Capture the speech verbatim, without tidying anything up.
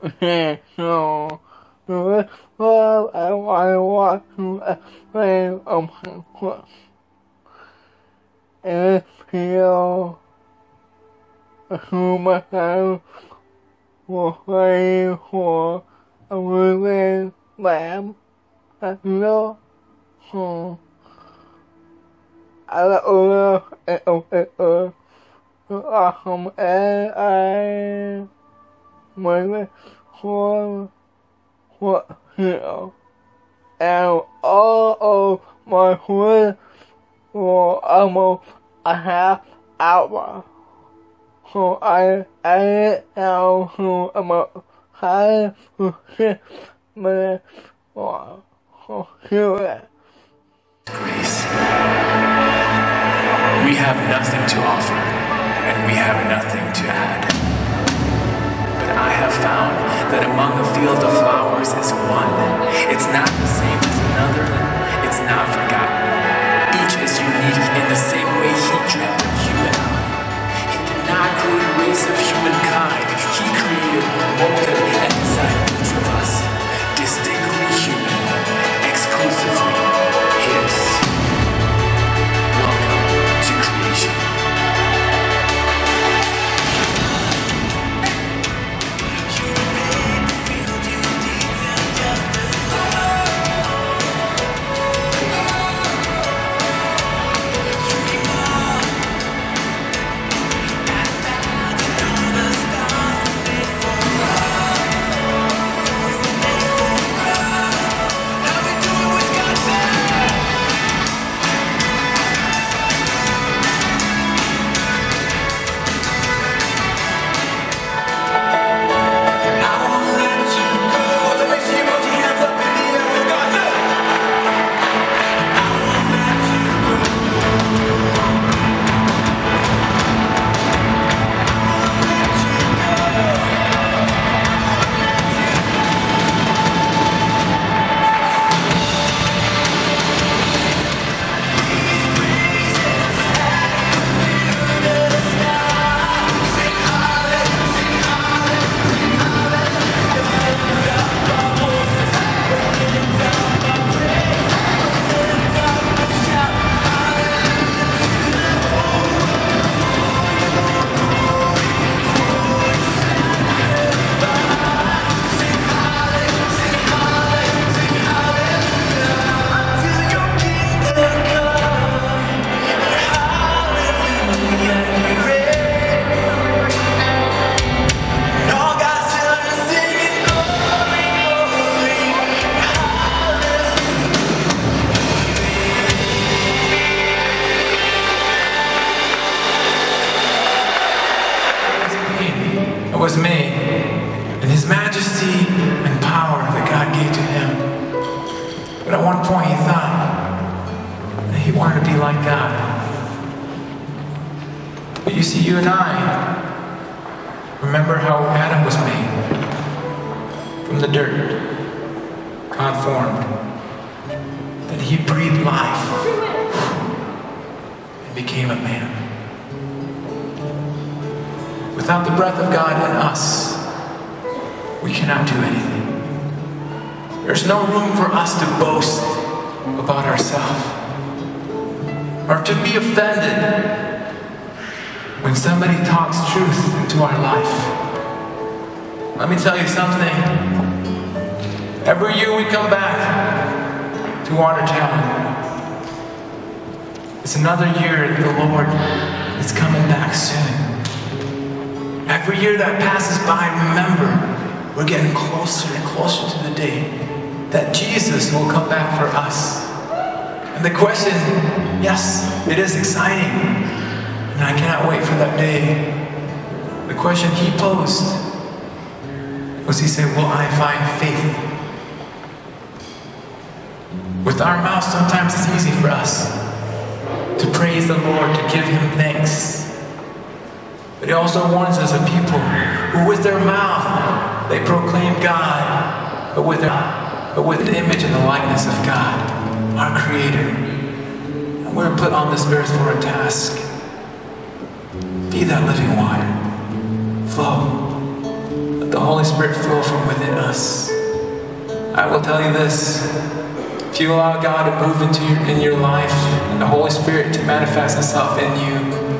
so, well, I, I want to explain a purpose. And feel a human life will play for a living lamb. I feel so. I love it, it, it, awesome, and I waited for what you and all of my friends for almost a half hour. So I added down to about five to six minutes more. So hear it. Grace. We have nothing to offer, and we have nothing to add. But I have found that among a field of flowers is one. It's not the same as another. It's not forgotten. Each is unique in the same way He dreamt of you and I. He did not create a race of humankind. He created, molded, and designed each of us. Distinctly human, exclusively His. Welcome to creation. Was made in His majesty and power that God gave to Him. But at one point He thought that He wanted to be like God. But you see, you and I remember how Adam was made from the dirt. God formed, that He breathed life and became a man. Without the breath of God in us, we cannot do anything. There's no room for us to boast about ourselves or to be offended when somebody talks truth into our life. Let me tell you something. Every year we come back to Watertown. It's another year that the Lord is coming back soon. Every year that passes by, remember, we're getting closer and closer to the day that Jesus will come back for us. And the question, yes, it is exciting, and I cannot wait for that day. The question He posed was, He said, will I find faith? With our mouth, sometimes it's easy for us to praise the Lord, to give Him thanks. But He also warns us of people who with their mouth, they proclaim God, but with, their, but with the image and the likeness of God, our Creator. And we're put on this earth for a task. Be that living water. Flow. Let the Holy Spirit flow from within us. I will tell you this, if you allow God to move into your, in your life, and the Holy Spirit to manifest Himself in you,